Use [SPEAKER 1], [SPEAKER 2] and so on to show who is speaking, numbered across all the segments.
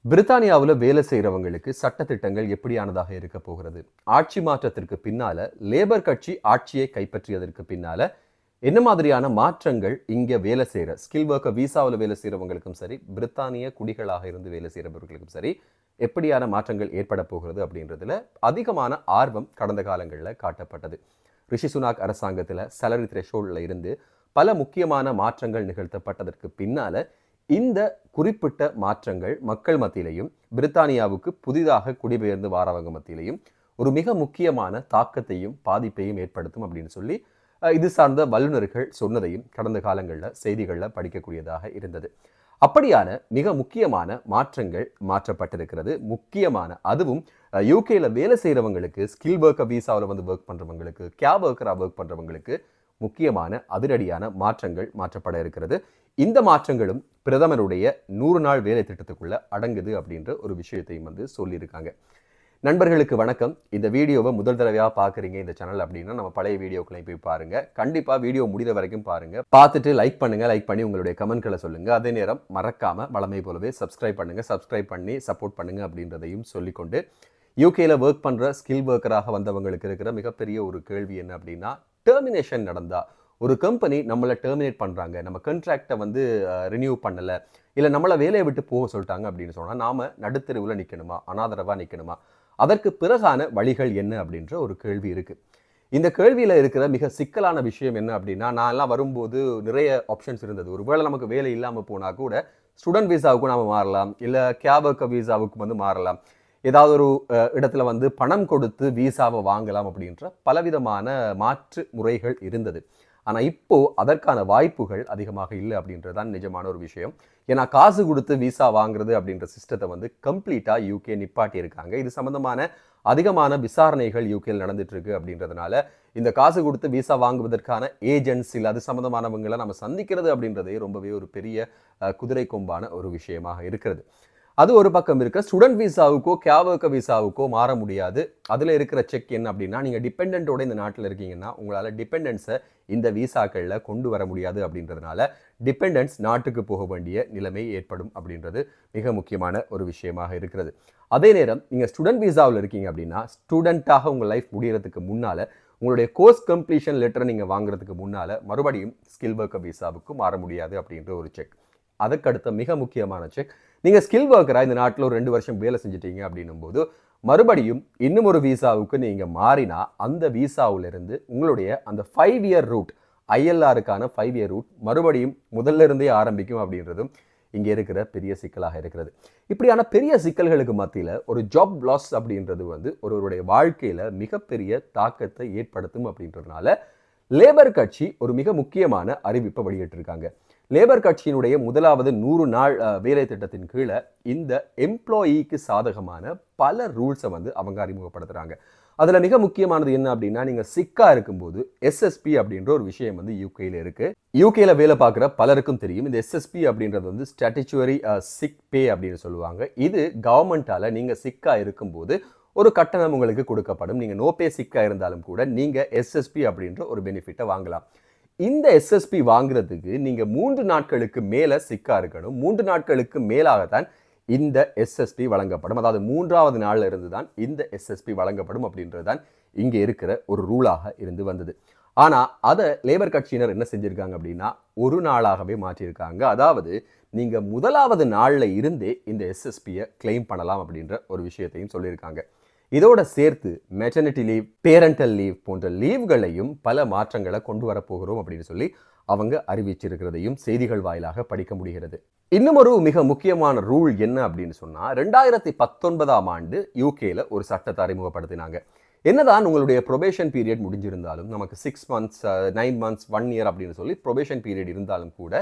[SPEAKER 1] பிரித்தானியாவில் வேலை செய்கிறவங்களுக்கு சட்டத்திட்டங்கள் எப்படியானதாக இருக்க போகிறது? ஆட்சி மாற்றத்திற்கு பின்னால லேபர் கட்சி ஆட்சியை கைப்பற்றியதற்கு பின்னால என்ன மாதிரியான மாற்றங்கள் இங்கே வேலை செய்கிற ஸ்கில் ஒர்க்கர் விசாவில் வேலை செய்கிறவங்களுக்கும் சரி, பிரித்தானிய குடிகளாக இருந்து வேலை செய்கிறவர்களுக்கும் சரி, எப்படியான மாற்றங்கள் ஏற்பட போகிறது அப்படின்றதுல அதிகமான ஆர்வம் கடந்த காலங்களில் காட்டப்பட்டது. ரிஷி சுனாக் அரசாங்கத்தில் சேலரி த்ரெஷோல்டில் இருந்து பல முக்கியமான மாற்றங்கள் நிகழ்த்தப்பட்டதற்கு பின்னால இந்த குறிப்பிட்ட மாற்றங்கள் மக்கள் மத்தியிலையும் பிரித்தானியாவுக்கு புதிதாக குடிபெயர்ந்து வாரவங்க மத்தியிலையும் ஒரு மிக முக்கியமான தாக்கத்தையும் பாதிப்பையும் ஏற்படுத்தும் அப்படின்னு சொல்லி இது சார்ந்த வல்லுநர்கள் சொன்னதையும் கடந்த காலங்களில் செய்திகளில் படிக்கக்கூடியதாக இருந்தது. அப்படியான மிக முக்கியமான மாற்றங்கள் மாற்றப்பட்டிருக்கிறது. அதுவும் யூகேல வேலை செய்கிறவங்களுக்கு, ஸ்கில் ஒர்க்கர் விசாவில் வந்து ஒர்க் பண்ணுறவங்களுக்கு, கேப் ஒர்க்கராக ஒர்க் பண்ணுறவங்களுக்கு முக்கியமான அதிரடியான மாற்றங்கள் மாற்றப்பட இருக்கிறது. இந்த மாற்றங்களும் பிரதமருடைய 100 நாள் வேலை திட்டத்துக்குள்ள அடங்குது அப்படின்ற ஒரு விஷயத்தையும் வந்து சொல்லியிருக்காங்க. நண்பர்களுக்கு வணக்கம். இந்த வீடியோவை முதல் தடவையாக பார்க்குறீங்க இந்த சேனல் அப்படின்னா நம்ம பழைய வீடியோக்களையும் போய் பாருங்க. கண்டிப்பாக வீடியோ முடிந்த வரைக்கும் பாருங்க. பார்த்துட்டு லைக் பண்ணி உங்களுடைய கமெண்ட்களை சொல்லுங்க. அதே நேரம் மறக்காம வளமை போலவே சப்ஸ்கிரைப் பண்ணி சப்போர்ட் பண்ணுங்க அப்படின்றதையும் சொல்லிக்கொண்டு, யூகேல ஒர்க் பண்ற ஸ்கில் ஒர்க்கராக வந்தவங்களுக்கு இருக்கிற மிகப்பெரிய ஒரு கேள்வி என்ன அப்படின்னா, டெர்மினேஷன் நடந்தா ஒரு கம்பெனி நம்மளை டெர்மினேட் பண்ணுறாங்க, நம்ம கான்ட்ராக்டை வந்து ரினியூ பண்ணலை, இல்லை நம்மளை வேலையை விட்டு போக சொல்லிட்டாங்க அப்படின்னு சொன்னால் நாம் நடுத்தெருவில் நிற்கணுமா, அனாதரவாக நிற்கணுமா, அதற்கு பிறகான வழிகள் என்ன அப்படின்ற ஒரு கேள்வி இருக்குது. இந்த கேள்வியில் இருக்கிற மிக சிக்கலான விஷயம் என்ன அப்படின்னா, நான் எல்லாம் வரும்போது நிறைய ஆப்ஷன்ஸ் இருந்தது. ஒருவேளை நமக்கு வேலை இல்லாமல் போனால் கூட ஸ்டூடெண்ட் விசாவுக்கும் நாம் மாறலாம், இல்லை கேப் ஒர்க்கர் விசாவுக்கு வந்து மாறலாம், ஏதாவது ஒரு இடத்துல வந்து பணம் கொடுத்து விசாவை வாங்கலாம் அப்படின்ற பலவிதமான மாற்று முறைகள் இருந்தது. ஆனால் இப்போ அதற்கான வாய்ப்புகள் அதிகமாக இல்லை அப்படின்றது தான் நிஜமான ஒரு விஷயம். ஏன்னா காசு கொடுத்து விசா வாங்குறது அப்படின்ற சிஸ்டத்தை வந்து கம்ப்ளீட்டாக யூகே நிப்பாட்டி இருக்காங்க. இது சம்பந்தமான அதிகமான விசாரணைகள் யூகேயில் நடந்துட்டு இருக்கு. அப்படின்றதுனால இந்த காசு கொடுத்து விசா வாங்குவதற்கான ஏஜென்ட்ஸ் இல்லை அது சம்மந்தமானவங்களை நம்ம சந்திக்கிறது அப்படின்றதே ரொம்பவே ஒரு பெரிய குதிரை கொம்பான ஒரு விஷயமாக இருக்கிறது. அது ஒரு பக்கம் இருக்க, ஸ்டூடெண்ட் விசாவுக்கோ கேப் ஒர்க்கர் விசாவுக்கோ மாற முடியாது. அதில் இருக்கிற செக் என்ன அப்படின்னா, நீங்கள் டிபெண்டோட இந்த நாட்டில் இருக்கீங்கன்னா உங்களால் டிபெண்டன்ஸை இந்த விசாக்களில் கொண்டு வர முடியாது. அப்படின்றதுனால டிபெண்டன்ஸ் நாட்டுக்கு போக வேண்டிய நிலைமை ஏற்படும் அப்படின்றது மிக முக்கியமான ஒரு விஷயமாக இருக்கிறது. அதே நேரம் நீங்கள் ஸ்டூடெண்ட் விசாவில் இருக்கீங்க அப்படின்னா, ஸ்டூடெண்ட்டாக உங்கள் லைஃப் முடிகிறதுக்கு முன்னால் உங்களுடைய கோர்ஸ் கம்ப்ளீஷன் லெட்டரை நீங்கள் வாங்குறதுக்கு முன்னால் மறுபடியும் ஸ்கில் ஒர்க்கர் விசாவுக்கு மாற முடியாது அப்படின்ற ஒரு செக். அதுக்கடுத்த மிக முக்கியமான செக், நீங்கள் ஸ்கில் ஒர்க்கராக இந்த நாட்டில் ஒரு 2 வருஷம் வேலை செஞ்சிட்டீங்க அப்படின்னும் போது மறுபடியும் இன்னும் ஒரு விசாவுக்கு நீங்கள் மாறினா அந்த விசாவிலிருந்து உங்களுடைய அந்த 5 இயர் ரூட், ஐஎல்ஆருக்கான 5 இயர் ரூட் மறுபடியும் முதல்ல இருந்தே ஆரம்பிக்கும் அப்படின்றதும் இங்கே இருக்கிற பெரிய சிக்கலாக இருக்கிறது. இப்படியான பெரிய சிக்கல்களுக்கு மத்தியில் ஒரு ஜாப் லாஸ் அப்படின்றது வந்து ஒருவருடைய வாழ்க்கையில் மிகப்பெரிய தாக்கத்தை ஏற்படுத்தும். அப்படின்றதுனால லேபர் கட்சி ஒரு மிக முக்கியமான அறிவிப்பை வெளியிட்டிருக்காங்க. லேபர் கட்சியினுடைய முதலாவது 100 நாள் வேலை திட்டத்தின் கீழே இந்த எம்ப்ளாயிக்கு சாதகமான பல ரூல்ஸை வந்து அவங்க அறிமுகப்படுத்துகிறாங்க. அதில் மிக முக்கியமானது என்ன அப்படின்னா, நீங்கள் சிக்காக இருக்கும்போது எஸ்எஸ்பி அப்படின்ற ஒரு விஷயம் வந்து யூகேல இருக்குது. யூகேல வேலை பார்க்குற பலருக்கும் தெரியும். இந்த எஸ்எஸ்பி அப்படின்றது வந்து ஸ்டாட்யூட்டரி சிக் பே அப்படின்னு சொல்லுவாங்க. இது கவர்மெண்ட்டால் நீங்கள் சிக்காக இருக்கும்போது ஒரு கட்டணம் உங்களுக்கு கொடுக்கப்படும். நீங்கள் நோ பே சிக்காக இருந்தாலும் கூட நீங்கள் எஸ்எஸ்பி அப்படின்ற ஒரு பெனிஃபிட்டை வாங்கலாம். இந்த எஸ்எஸ்பி வாங்குறதுக்கு நீங்கள் 3 நாட்களுக்கு மேலே சிக்கா இருக்கணும். 3 நாட்களுக்கு மேலாகத்தான் இந்த எஸ்எஸ்பி வழங்கப்படும். அதாவது 3ஆவது நாளில் இருந்து தான் இந்த எஸ்எஸ்பி வழங்கப்படும் அப்படின்றது தான் இங்கே இருக்கிற ஒரு ரூலாக இருந்து வந்தது. ஆனால் அதை லேபர் கட்சியினர் என்ன செஞ்சுருக்காங்க அப்படின்னா, ஒரு நாளாகவே மாற்றியிருக்காங்க. அதாவது நீங்கள் முதலாவது நாளில் இருந்தே இந்த எஸ்எஸ்பியை கிளைம் பண்ணலாம் அப்படின்ற ஒரு விஷயத்தையும் சொல்லியிருக்காங்க. இதோட சேர்த்து மெட்டர்னிட்டி லீவ், பேரண்டல் லீவ் போன்ற லீவ்களையும் பல மாற்றங்களை கொண்டு வரப்போகிறோம் அப்படின்னு சொல்லி அவங்க அறிவிச்சிருக்கிறதையும் செய்திகள் வாயிலாக படிக்க முடிகிறது. இன்னும் ஒரு மிக முக்கியமான ரூல் என்ன அப்படின்னு சொன்னால், 2019ஆம் ஆண்டு யூகேல ஒரு சட்டத்தை அறிமுகப்படுத்தினாங்க. என்னதான் உங்களுடைய ப்ரொபேஷன் பீரியட் முடிஞ்சிருந்தாலும், நமக்கு 6 months 9 months 1 year அப்படின்னு சொல்லி ப்ரொபேஷன் பீரியட் இருந்தாலும் கூட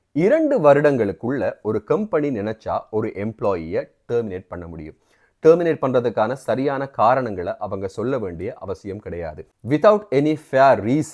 [SPEAKER 1] 2 வருடங்களுக்குள்ள ஒரு கம்பெனி நினைச்சா ஒரு எம்ப்ளாயியை டெர்மினேட் பண்ண முடியும். டெர்மினேட் பண்ணுறதுக்கான சரியான காரணங்களை அவங்க சொல்ல வேண்டிய அவசியம் கிடையாது. வித்தவுட் எனி ஃபேர் ரீசன்ஸ்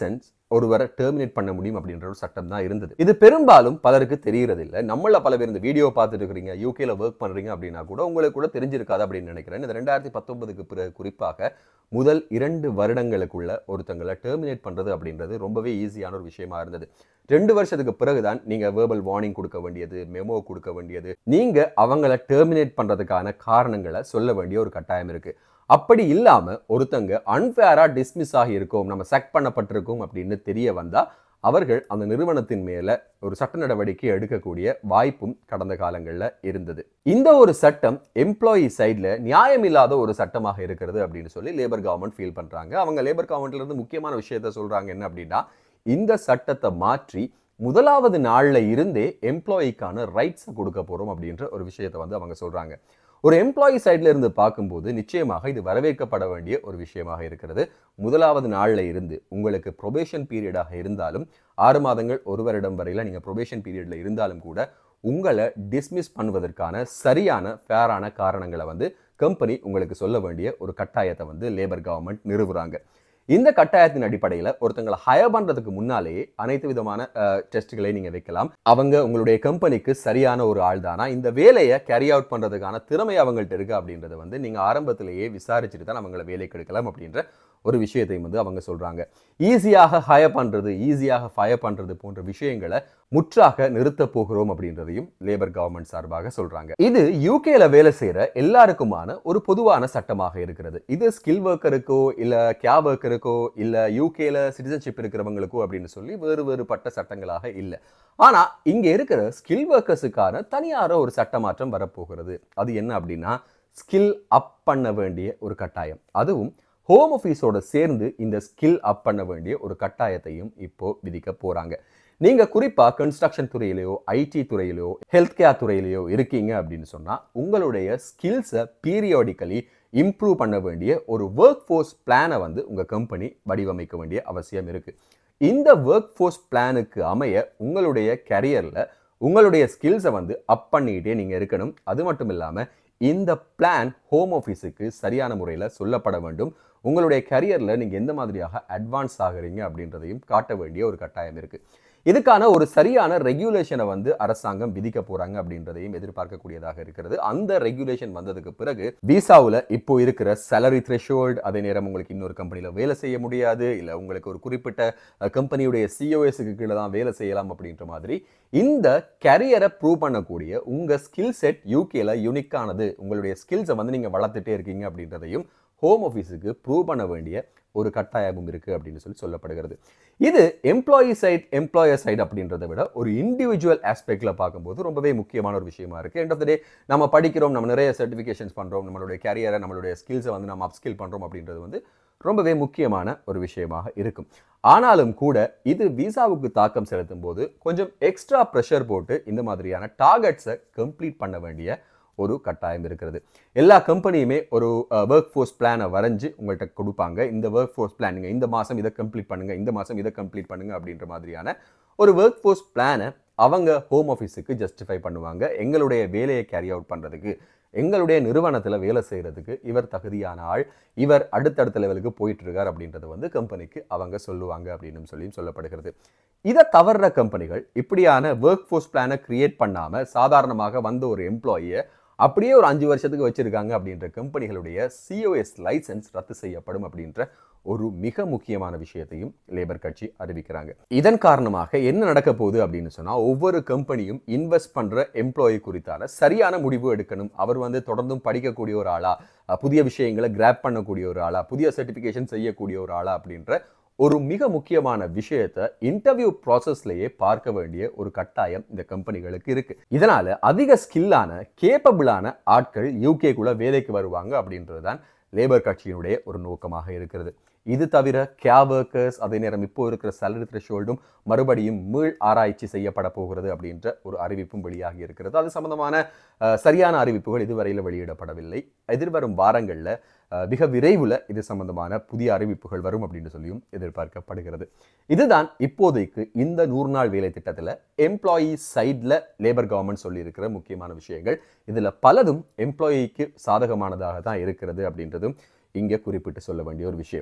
[SPEAKER 1] ஒருவரை டெர்மினேட் பண்ண முடியும் அப்படின்ற ஒரு சட்டம் தான் இருந்தது. இது பெரும்பாலும் பலருக்கு தெரியறது இல்லை. நம்மள பல பேர் இந்த வீடியோ பார்த்துட்டு இருக்கிறீங்க, யூகேல ஒர்க் பண்றீங்க அப்படின்னா கூட உங்களுக்கு கூட தெரிஞ்சிருக்காது அப்படின்னு நினைக்கிறேன். இந்த 2019க்கு பிறகு குறிப்பாக முதல் 2 வருடங்களுக்குள்ள ஒருத்தங்களை டெர்மினேட் பண்றது அப்படின்றது ரொம்பவே ஈஸியான ஒரு விஷயமா இருந்தது. 2 வருஷத்துக்கு பிறகுதான் நீங்க வேர்பல் வார்னிங் கொடுக்க வேண்டியது, மெமோ கொடுக்க வேண்டியது, நீங்க அவங்கள டெர்மினேட் பண்றதுக்கான காரணங்களை சொல்ல வேண்டிய ஒரு கட்டாயம் இருக்கு. அப்படி இல்லாம ஒருத்தங்க அன்ஃபேரா டிஸ்மிஸ் ஆகி இருக்கோம், நம்ம சக் பண்ணப்பட்டிருக்கோம் அப்படின்னு தெரிய வந்தா அவர்கள் அந்த நிறுவனத்தின் மேல ஒரு சட்ட நடவடிக்கை எடுக்கக்கூடிய வாய்ப்பும் கடந்த காலங்களில் இருந்தது. இந்த ஒரு சட்டம் எம்ப்ளாயி சைட்ல நியாயமில்லாத ஒரு சட்டமாக இருக்கிறது அப்படின்னு சொல்லி லேபர் கவர்மெண்ட் ஃபீல் பண்றாங்க. அவங்க லேபர் கவர்மெண்ட்ல இருந்து முக்கியமான விஷயத்த சொல்றாங்க என்ன அப்படின்னா, இந்த சட்டத்தை மாற்றி முதலாவது நாள்ல இருந்தே எம்ப்ளாயிக்கான ரைட்ஸை கொடுக்க போறோம் அப்படின்ற ஒரு விஷயத்தை வந்து அவங்க சொல்றாங்க. ஒரு எம்ப்ளாயி சைட்ல இருந்து பார்க்கும்போது நிச்சயமாக இது வரவேற்கப்பட வேண்டிய ஒரு விஷயமாக இருக்கிறது. முதலாவது நாள்ல இருந்து உங்களுக்கு ப்ரொபேஷன் பீரியடாக இருந்தாலும் 6 மாதங்கள் 1 வருடம் வரையில நீங்க ப்ரொபேஷன் பீரியட்ல இருந்தாலும் கூட உங்களை டிஸ்மிஸ் பண்ணுவதற்கான சரியான ஃபேரான காரணங்களை வந்து கம்பெனி உங்களுக்கு சொல்ல வேண்டிய ஒரு கட்டாயத்தை வந்து லேபர் கவர்மெண்ட் நிறுவுறாங்க. இந்த கட்டாயத்தின் அடிப்படையில் ஒருத்தங்களை ஹயர் பண்றதுக்கு முன்னாலேயே அனைத்து விதமான டெஸ்ட்களை நீங்க வைக்கலாம். அவங்க உங்களுடைய கம்பெனிக்கு சரியான ஒரு ஆள் தானா, இந்த வேலையை கேரி அவுட் பண்றதுக்கான திறமை அவங்கள்ட்ட இருக்கு அப்படின்றத வந்து நீங்க ஆரம்பத்திலேயே விசாரிச்சுட்டு தான் அவங்களை வேலைக்கு எடுக்கலாம் அப்படின்ற ஒரு விஷயத்தையும் வந்து அவங்க சொல்றாங்க. ஈஸியாக ஹயர் பண்றது, ஈஸியாக ஃபயர் பண்றது போன்ற விஷயங்களை முற்றாக நிறுத்த போகிறோம் அப்படின்றதையும் லேபர் கவர்மெண்ட் சார்பாக சொல்றாங்க. இது யூகேல வேலை செய்யற எல்லாருக்குமான ஒரு பொதுவான சட்டமாக இருக்கிறது. இது ஸ்கில் ஒர்க்கருக்கோ இல்ல கேப் ஒர்க்கருக்கோ இல்ல யூகேல சிட்டிசன்ஷிப் இருக்கிறவங்களுக்கோ அப்படின்னு சொல்லி வேறுபட்ட சட்டங்களாக இல்லை. ஆனா இங்க இருக்கிற ஸ்கில் ஒர்க்கர்ஸுக்கான தனியார ஒரு சட்ட மாற்றம் வரப்போகிறது. அது என்ன அப்படின்னா, ஸ்கில் அப் பண்ண வேண்டிய ஒரு கட்டாயம். அதுவும் ஹோம் ஆஃபீஸோட சேர்ந்து இந்த ஸ்கில் அப் பண்ண வேண்டிய ஒரு கட்டாயத்தையும் இப்போ விதிக்க போறாங்க. நீங்க குறிப்பா கன்ஸ்ட்ரக்ஷன் துறையிலையோ, ஐடி துறையிலையோ, ஹெல்த் கேர் துறையிலையோ இருக்கீங்க அப்படின்னு சொன்னா உங்களுடைய ஸ்கில்ஸை பீரியாடிக்கலி இம்ப்ரூவ் பண்ண வேண்டிய ஒரு ஒர்க் ஃபோர்ஸ் பிளானை வந்து உங்க கம்பெனி வடிவமைக்க வேண்டிய அவசியம் இருக்கு. இந்த ஒர்க் ஃபோர்ஸ் பிளானுக்கு அமைய உங்களுடைய கரியர்ல உங்களுடைய ஸ்கில்ஸை வந்து அப் பண்ணிக்கிட்டே நீங்க இருக்கணும். அது மட்டும் இல்லாம இந்த பிளான் ஹோம் ஆஃபீஸுக்கு சரியான முறையில் சொல்லப்பட வேண்டும். உங்களுடைய கரியரில் நீங்கள் எந்த மாதிரியாக அட்வான்ஸ் ஆகுறீங்க அப்படின்றதையும் காட்ட வேண்டிய ஒரு கட்டாயம் இருக்குது. இதுக்கான ஒரு சரியான ரெகுலேஷனை வந்து அரசாங்கம் விதிக்க போறாங்க அப்படின்றதையும் எதிர்பார்க்கக்கூடியதாக இருக்கிறது. அந்த ரெகுலேஷன் வந்ததுக்கு பிறகு விசாவில் இப்போ இருக்கிற சேலரி த்ரெஷோல்ட், அதே நேரம் உங்களுக்கு இன்னொரு கம்பெனியில் வேலை செய்ய முடியாது, இல்லை உங்களுக்கு ஒரு குறிப்பிட்ட கம்பெனியுடைய சிஓஎஸ்க்கு கீழே தான் வேலை செய்யலாம் அப்படின்ற மாதிரி இந்த கரியரை ப்ரூவ் பண்ணக்கூடிய உங்க ஸ்கில் செட் யூகேல யூனிக்கானது, உங்களுடைய ஸ்கில்ஸை வந்து நீங்க வளர்த்துட்டே இருக்கீங்க அப்படின்றதையும் ஹோம் ஆஃபீஸுக்கு ப்ரூவ் பண்ண வேண்டிய ஒரு கட்டாயமும் இருக்கு அப்படின்னு சொல்லப்படுகிறது. இது எம்ப்ளாயி சைட் எம்ப்ளாயர் சைட் அப்படின்றத விட ஒரு இண்டிவிஜுவல் ஆஸ்பெக்ட்ல பார்க்கும்போது ரொம்பவே முக்கியமான ஒரு விஷயமா இருக்கு. எண்ட் ஆஃப் த டே நம்ம படிக்கிறோம், நம்ம நிறைய சர்டிஃபிகேஷன்ஸ் பண்றோம், நம்மளுடைய கேரியரை நம்மளுடைய ஸ்கில்ஸை வந்து நம்ம அப்ஸ்கில் பண்றோம் அப்படின்றது வந்து ரொம்பவே முக்கியமான ஒரு விஷயமாக இருக்கும். ஆனாலும் கூட இது விசாவுக்கு தாக்கம் செலுத்தும் போது கொஞ்சம் எக்ஸ்ட்ரா ப்ரெஷர் போட்டு இந்த மாதிரியான டார்கெட்ஸை கம்ப்ளீட் பண்ண வேண்டிய ஒரு கட்டாயம் இருக்கிறது. எல்லா கம்பெனியுமே ஒரு ஒர்க் ஃபோர்ஸ் பிளானை வரைஞ்சு உங்கள்கிட்ட கொடுப்பாங்க. இந்த ஒர்க் ஃபோர்ஸ் பிளான் நீங்கள் இந்த மாதம் இதை கம்ப்ளீட் பண்ணுங்க, இந்த மாதம் இதை கம்ப்ளீட் பண்ணுங்க அப்படின்ற மாதிரியான ஒரு ஒர்க் ஃபோர்ஸ் பிளானை அவங்க ஹோம் ஆஃபீஸுக்கு ஜஸ்டிஃபை பண்ணுவாங்க. எங்களுடைய வேலையை கேரி அவுட் பண்ணுறதுக்கு, எங்களுடைய நிறுவனத்தில் வேலை செய்கிறதுக்கு இவர் தகுதியான ஆள், இவர் அடுத்தடுத்த லெவலுக்கு போயிட்டு இருக்கார் அப்படின்றத வந்து கம்பெனிக்கு அவங்க சொல்லுவாங்க அப்படின்னு சொல்லப்படுகிறது. இதை தவறுற கம்பெனிகள் இப்படியான ஒர்க் ஃபோர்ஸ் பிளானை கிரியேட் பண்ணாமல் சாதாரணமாக வந்த ஒரு எம்ப்ளாயியை அப்படியே ஒரு 5 வருஷத்துக்கு வச்சிருக்காங்க அப்படின்ற கம்பெனிகளுடைய சிஓஎஸ் லைசன்ஸ் ரத்து செய்யப்படும் அப்படின்ற ஒரு மிக முக்கியமான விஷயத்தையும் லேபர் கட்சி அறிவிக்கிறாங்க. இதன் காரணமாக என்ன நடக்க போகுது அப்படின்னு சொன்னா, ஒவ்வொரு கம்பெனியும் இன்வெஸ்ட் பண்ற எம்ப்ளாயி குறித்தான சரியான முடிவு எடுக்கணும். அவர் வந்து தொடர்ந்தும் படிக்கக்கூடிய ஒரு ஆளா, புதிய விஷயங்களை கிராப் பண்ணக்கூடிய ஒரு ஆளா, புதிய சர்டிபிகேஷன் செய்யக்கூடிய ஒரு ஆளா அப்படின்ற ஒரு மிக முக்கியமான விஷயத்தை இன்டர்வியூ ப்ராசஸ்லயே பார்க்க வேண்டிய ஒரு கட்டாயம் இந்த கம்பெனிகளுக்கு இருக்கு. இதனால அதிக ஸ்கில்லான கேப்பபிளான ஆட்கள் யூகேக்குள்ள வேலைக்கு வருவாங்க அப்படின்றது தான் லேபர் கட்சியினுடைய ஒரு நோக்கமாக இருக்கிறது. இது தவிர கேப் ஒர்க்கர்ஸ், அதே நேரம் இப்போ இருக்கிற சேலரி த்ரெஷோல்டும் மறுபடியும் மீள் ஆராய்ச்சி செய்யப்பட போகிறது அப்படின்ற ஒரு அறிவிப்பும் வெளியாகி இருக்கிறது. அது சம்பந்தமான சரியான அறிவிப்புகள் இதுவரையில் வெளியிடப்படவில்லை. எதிர்வரும் வாரங்களில் மிக விரைவில் இது சம்பந்தமான புதிய அறிவிப்புகள் வரும் அப்படின்னு சொல்லியும் எதிர்பார்க்கப்படுகிறது. இதுதான் இப்போதைக்கு இந்த 100 நாள் வேலை திட்டத்தில் எம்ப்ளாயி சைடில் லேபர் கவர்மெண்ட் சொல்லியிருக்கிற முக்கியமான விஷயங்கள். இதில் பலதும் எம்ப்ளாயிக்கு சாதகமானதாக தான் இருக்கிறது அப்படின்றதும் இங்கே குறிப்பிட்டு சொல்ல வேண்டிய ஒரு விஷயம்.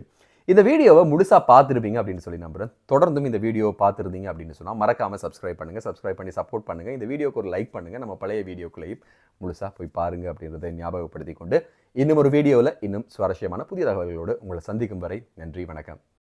[SPEAKER 1] இந்த வீடியோவை முழுசா பார்த்துருப்பீங்க அப்படின்னு சொல்லி நம்புறேன். தொடர்ந்தும் இந்த வீடியோவை பார்த்துருந்தீங்க அப்படின்னு சொன்னா மறக்காம சப்ஸ்கிரைப் பண்ணுங்க. சப்ஸ்கிரைப் பண்ணி சப்போர்ட் பண்ணுங்க. இந்த வீடியோக்கு ஒரு லைக் பண்ணுங்க. நம்ம பழைய வீடியோக்களையும் முழுசா போய் பாருங்க அப்படின்றதை ஞாபகப்படுத்திக் கொண்டு இன்னும் ஒரு வீடியோவில் இன்னும் சுவாரஸ்யமான புதிய தகவல்களோடு உங்களை சந்திக்கும் வரை நன்றி, வணக்கம்.